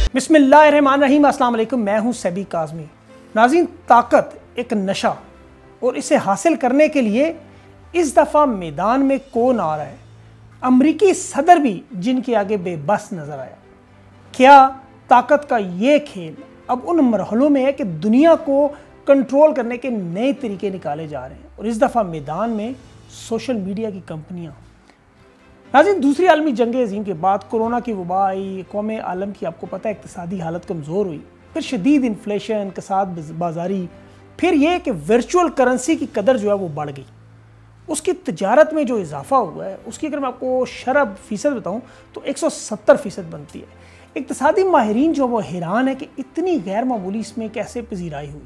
बिस्मिल्लाहिर्रहमानिर्रहीम। अस्सलाम वालेकुम। मैं हूं सैबी काज़मी। नाज़रीन, ताकत एक नशा और इसे हासिल करने के लिए इस दफ़ा मैदान में कौन आ रहा है? अमरीकी सदर भी जिनके आगे बेबस नज़र आया। क्या ताकत का ये खेल अब उन मरहलों में है कि दुनिया को कंट्रोल करने के नए तरीके निकाले जा रहे हैं और इस दफ़ा मैदान में सोशल मीडिया की कंपनियां। नाज़रीन, दूसरी आलमी जंग अज़ीम के बाद कोरोना की वबा आई, कौम आलम की आपको पता है इक़्तिसादी हालत कमज़ोर हुई, फिर शदीद इन्फ्लेशन, कसाद बाज़ारी, फिर ये कि वर्चुअल करेंसी की कदर जो है वो बढ़ गई। उसकी तजारत में जो इजाफा हुआ है उसकी अगर मैं आपको शरब फ़ीसद बताऊँ तो 170% बनती है। इक़्तिसादी माहिरीन जो वो हैरान है कि इतनी गैर मामूली इसमें कैसे पजीराई हुई।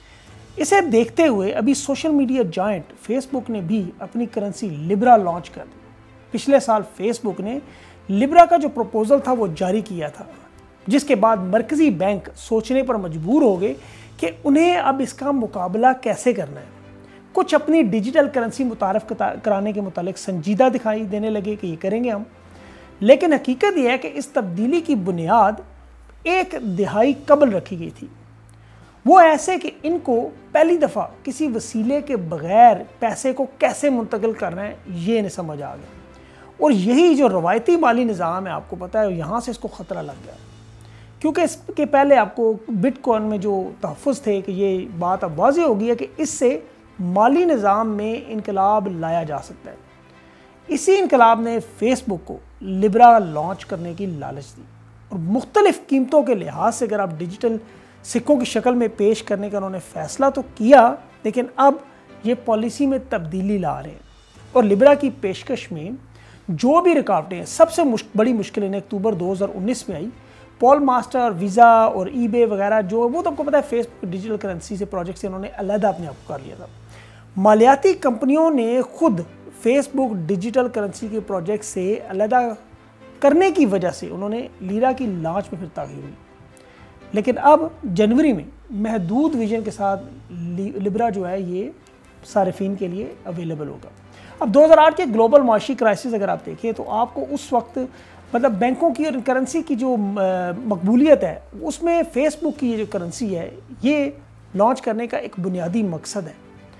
इसे देखते हुए अभी सोशल मीडिया जायंट फेसबुक ने भी अपनी करेंसी लिब्रा लॉन्च कर दी। पिछले साल फेसबुक ने लिब्रा का जो प्रपोजल था वो जारी किया था, जिसके बाद मरकज़ी बैंक सोचने पर मजबूर हो गए कि उन्हें अब इसका मुकाबला कैसे करना है। कुछ अपनी डिजिटल करेंसी मुतारफ़ कराने के मुतालिक संजीदा दिखाई देने लगे कि ये करेंगे हम, लेकिन हकीकत यह है कि इस तब्दीली की बुनियाद एक दिहाई कबल रखी गई थी। वो ऐसे कि इनको पहली दफ़ा किसी वसीले के बग़ैर पैसे को कैसे मुंतकिल करना है ये इन्हें समझ आ गया, और यही जो रवायती माली निज़ाम है आपको पता है यहाँ से इसको ख़तरा लग गया, क्योंकि इसके पहले आपको बिटकॉइन में जो तहफ़्फ़ुज़ थे कि ये बात अब वाज़ेह हो गई है कि इससे माली निज़ाम में इनकलाब लाया जा सकता है। इसी इनकलाब ने फेसबुक को लिब्रा लॉन्च करने की लालच दी और मुख्तलिफ़ कीमतों के लिहाज से अगर आप डिजिटल सिक्कों की शक्ल में पेश करने का उन्होंने फ़ैसला तो किया, लेकिन अब ये पॉलिसी में तब्दीली ला रहे हैं और लिब्रा की पेशकश में जो भी रुकावटें हैं, सबसे बड़ी मुश्किल इन्हें अक्टूबर 2019 में आई। पॉल मास्टर, वीज़ा और ईबे वगैरह जो वो तो आपको पता है फेसबुक डिजिटल करेंसी से प्रोजेक्ट से उन्होंने अलहदा अपने आप को कर लिया था। मालियाती कंपनियों ने खुद फेसबुक डिजिटल करेंसी के प्रोजेक्ट से अलहदा करने की वजह से उन्होंने लिब्रा की लॉन्च में फिर ताख़ीर हुई, लेकिन अब जनवरी में महदूद विजन के साथ लिब्रा जो है ये सारिफीन के लिए अवेलेबल होगा। अब 2008 के ग्लोबल माशी क्राइसिस अगर आप देखें तो आपको उस वक्त मतलब बैंकों की और करेंसी की जो मकबूलियत है उसमें फेसबुक की ये जो करेंसी है ये लॉन्च करने का एक बुनियादी मकसद है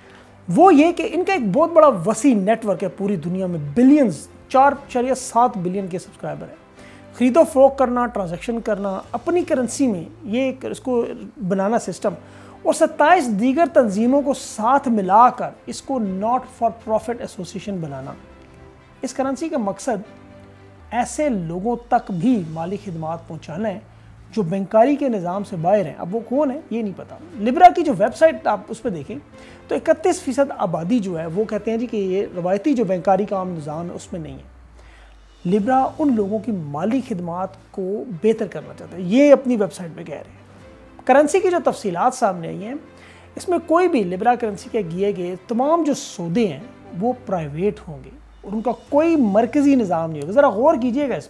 वो ये कि इनका एक बहुत बड़ा वसी नेटवर्क है पूरी दुनिया में, बिलियंस 4.7 बिलियन के सब्सक्राइबर है। ख़रीदो फ़रोख्त करना, ट्रांजैक्शन करना अपनी करेंसी में ये इसको बनाना सिस्टम और 27 दीगर तंजीमों को साथ मिलाकर इसको नॉट फॉर प्रॉफिट एसोसिएशन बनाना। इस करेंसी का मकसद ऐसे लोगों तक भी माली खिदमात पहुँचाना है जो बैंकारी के निज़ाम से बाहर हैं। अब वो कौन है ये नहीं पता। लिब्रा की जो वेबसाइट आप उस पर देखें तो 31% आबादी जो है वो कहते हैं जी कि ये रवायती जो बैंकारी का आम निज़ाम है उसमें नहीं है। लिब्रा उन लोगों की माली खिदमात को बेहतर करना चाहता है, ये अपनी वेबसाइट पे कह रहे हैं। करेंसी की जो तफसीलात सामने आई हैं इसमें कोई भी लिब्रा करेंसी के किए गए तमाम जो सौदे हैं वो प्राइवेट होंगे और उनका कोई मरकज़ी निज़ाम नहीं होगा। ज़रा गौर कीजिएगा इस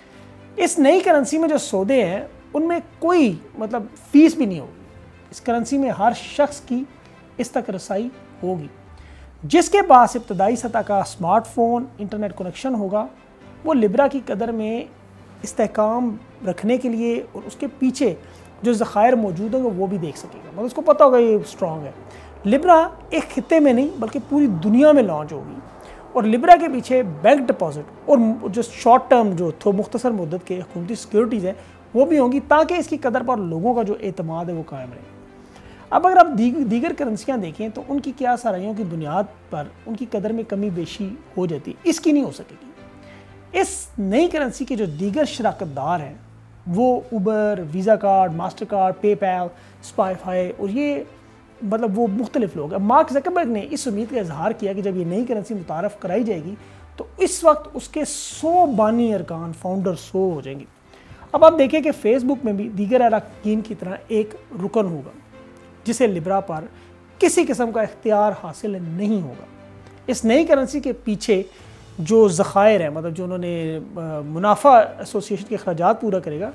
पर। इस नई करेंसी में जो सौदे हैं उनमें कोई मतलब फ़ीस भी नहीं होगी। इस करेंसी में हर शख्स की इस तक रसाई होगी। जिसके पास इब्तदाई सतह का स्मार्टफोन इंटरनेट कनेक्शन होगा वो लिब्रा की कदर में इस्तेहकाम रखने के लिए और उसके पीछे जो ज़खायर मौजूद होंगे वो भी देख सकेगा, मतलब उसको पता होगा ये स्ट्रॉन्ग है। लिब्रा एक खित्ते में नहीं बल्कि पूरी दुनिया में लॉन्च होगी और लिब्रा के पीछे बैंक डिपॉजिट और जो शॉर्ट टर्म जो तो मुख्तसर मुद्दत के हुकूमती सिक्योरिटीज़ हैं वो भी होंगी ताकि इसकी कदर पर लोगों का जो एतमाद है वो कायम रहे। अब अगर आप दीगर करेंसियाँ देखें तो उनकी क्या सराहियों की बुनियाद पर उनकी कदर में कमी बेशी हो जाती है, इसकी नहीं हो सकेगी। इस नई करेंसी के जो दीगर शराकतदार हैं वो Uber, Visa card, Master card, PayPal, Spotify और ये मतलब वो मुख्तलिफ लोग हैं। मार्क ज़करबर्ग ने इस उम्मीद का इजहार किया कि जब ये नई करेंसी मुतारफ़ कराई जाएगी तो इस वक्त उसके 100 बानी अरकान फाउंडर 100 हो जाएंगे। अब आप देखें कि फेसबुक में भी दीगर अरकान की तरह एक रुकन होगा जिसे लिब्रा पर किसी किस्म का इख्तियार हासिल नहीं होगा। इस नई करेंसी के पीछे जो ज़खायर है मतलब जो उन्होंने मुनाफा एसोसिएशन के अखराजात पूरा करेगा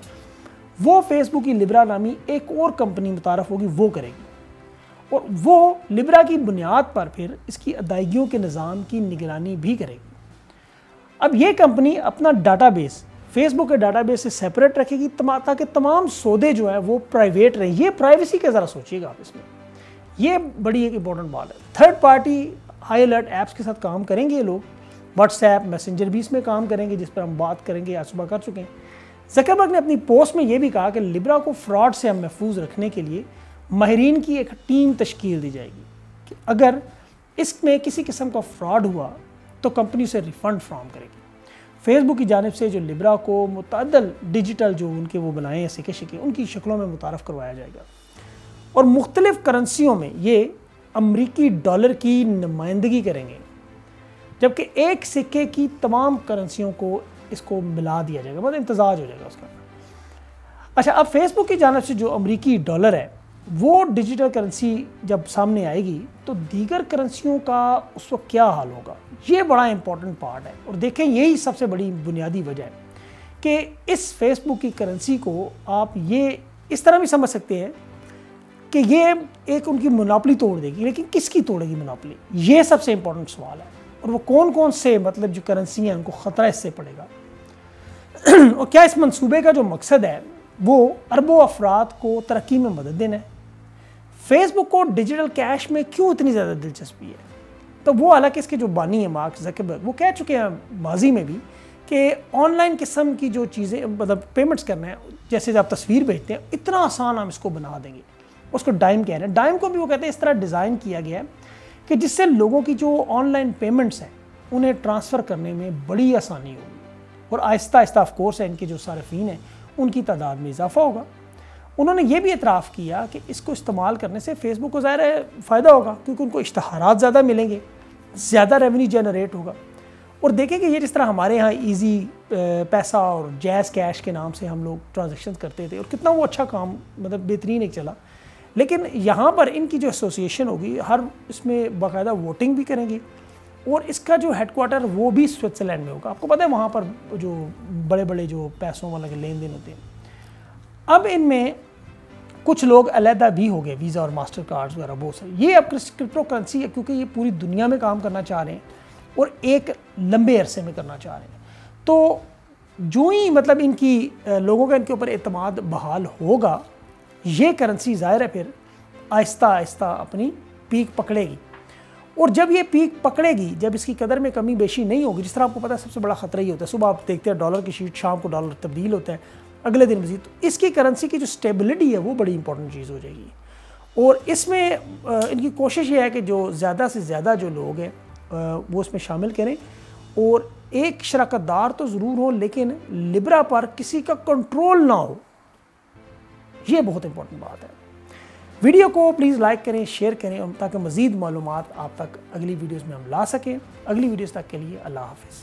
वो फेसबुक की लिब्रा नामी एक और कंपनी मुतारफ़ होगी वो करेगी और वो लिब्रा की बुनियाद पर फिर इसकी अदायगियों के निज़ाम की निगरानी भी करेगी। अब ये कंपनी अपना डाटाबेस فیس بک کے ڈاٹا بیس سے سیپریٹ رکھے گی تاکہ تمام سودے جو ہیں وہ پرائیویٹ رہیں. یہ پرائیویسی کا ذرا سوچیے گا آپ اس میں, یہ بڑی ایک امپورٹنٹ بات ہے. Third party high alert apps کے ساتھ کام کریں گے یہ لوگ, واٹس ایپ میسنجر بھی اس میں کام کریں گے جس پر ہم بات کریں گے, آج صبح کر چکے ہیں. زکربرگ نے اپنی پوسٹ میں یہ بھی کہا کہ لیبرا کو فراڈ سے ہم محفوظ رکھنے کے لیے ماہرین کی ایک ٹیم تشکیل دی جائے گی کہ اگر اس میں کسی قسم کا فراڈ ہوا تو کمپنی اسے ریفنڈ فراہم کرے گی. فیس بک کی جانب سے جو لیبرا کو متعدد ڈیجیٹل جو ان کے وہ بنائے ہیں سکے شکے, ان کی شکلوں میں متعارف کروایا جائے گا اور مختلف کرنسیوں میں یہ امریکی ڈالر کی نمائندگی کریں گے, جبکہ ایک سکے کی تمام کرنسیوں کو اس کو ملا دیا جائے گا, مطلب امتزاج ہو جائے گا اس کا. اچھا, اب فیس بک کی جانب سے جو امریکی ڈالر ہے وہ ڈیجیٹل کرنسی جب سامنے آئے گی تو دیگر کرنسیوں کا اس وقت کیا حال ہوگا, یہ بڑا امپورٹنٹ پارٹ ہے. اور دیکھیں یہی سب سے بڑی بنیادی وجہ ہے کہ اس فیس بک کی کرنسی کو آپ یہ اس طرح بھی سمجھ سکتے ہیں کہ یہ ایک ان کی مناپلی توڑ دے گی, لیکن کس کی توڑے گی مناپلی, یہ سب سے امپورٹنٹ سوال ہے. اور وہ کون کون سے مطلب جو کرنسی ہیں ان کو خطرہ اس سے پڑے گا, اور کیا اس منصوبے کا جو مقصد ہے وہ اربوں افراد کو ترقی میں مدد دینا ہے. فیس بک کو ڈیجیٹل کیش میں کیوں اتنی زیادہ دلچسپی ہے, تو وہ حالانکہ اس کے جو بانی ہیں مارک زکربرگ وہ کہہ چکے ہیں ماضی میں بھی کہ آن لائن قسم کی جو چیزیں مطلب پیمنٹس کرنا ہے, جیسے آپ تصویر بھیجتے ہیں اتنا آسان ہم اس کو بنا دیں گے. اس کو ڈائم کہہ رہے ہیں, ڈائم کو بھی وہ کہتے ہیں اس طرح ڈیزائن کیا گیا ہے کہ جس سے لوگوں کی جو آن لائن پیمنٹس ہیں انہیں ٹرانسفر کرنے میں بڑی آسانی ہوگی, اور آہستہ آہستہ آف کورس ہے ان کے جو صارفین ہیں ان کی تعداد میں اضافہ ہوگا. انہوں نے یہ بھی اعتراف کیا کہ اس کو استعمال کرنے سے فیس بک کو ظاہر ہے فائدہ ہوگا, کیونکہ ان کو اشتہارات زیادہ ملیں گے, زیادہ ریونیو جنریٹ ہوگا. اور دیکھیں کہ یہ جس طرح ہمارے ہاں ایزی پیسہ اور جیز کیش کے نام سے ہم لوگ ٹرانزیکشن کرتے تھے اور کتنا وہ اچھا کام مطلب بہترین ایک چلا, لیکن یہاں پر ان کی جو ایسوسیشن ہوگی ہر اس میں باقاعدہ ووٹنگ بھی کریں گی, اور اس کا جو ہیڈ کوارٹر وہ بھی سوئٹزرلینڈ میں ہوگا. آپ کو پتہ ہے وہاں پر جو بڑے بڑے جو پیسوں والا کے لین دین ہوتے ہیں. اب ان میں کچھ لوگ علیحدہ بھی ہو گئے, ویزا اور ماسٹر کارڈز وغیرہ بہت سارے. یہ اب کرپٹو کرنسی ہے کیونکہ یہ پوری دنیا میں کام کرنا چاہ رہے ہیں اور ایک لمبے عرصے میں کرنا چاہ رہے ہیں. تو جو ہی مطلب ان کی لوگوں کا ان کے اوپر اعتماد بحال ہوگا, یہ کرنسی ظاہر ہے پھر آہستہ آہستہ اپنی پیک پکڑے گی. اور جب یہ پیک پکڑے گی, جب اس کی قدر میں کمی بیشی نہیں ہوگی, جس طرح آپ کو پتہ ہے سب سے بڑا خطرہ ہی ہوتا ہے, صبح آپ دیکھتے ہیں ڈالر کی شیٹ, شام کو ڈالر تبدیل ہوتا ہے, اگلے دن مزید, تو اس کی کرنسی کی جو سٹیبلٹی ہے وہ بڑی امپورٹنٹ چیز ہو جائے گی. اور اس میں ان کی کوشش یہ ہے کہ جو زیادہ سے زیادہ جو لوگ ہیں وہ اس میں شامل کریں, اور ایک شراکت دار تو ضرور ہو لیکن لیبرا پر کسی کا کنٹرول نہ ہو, یہ بہت امپورٹنٹ بات ہے. ویڈیو کو پلیز لائک کریں, شیئر کریں, تاکہ مزید معلومات آپ تک اگلی ویڈیوز میں ہم لا سکیں. اگلی ویڈیوز تک کے لیے اللہ حافظ.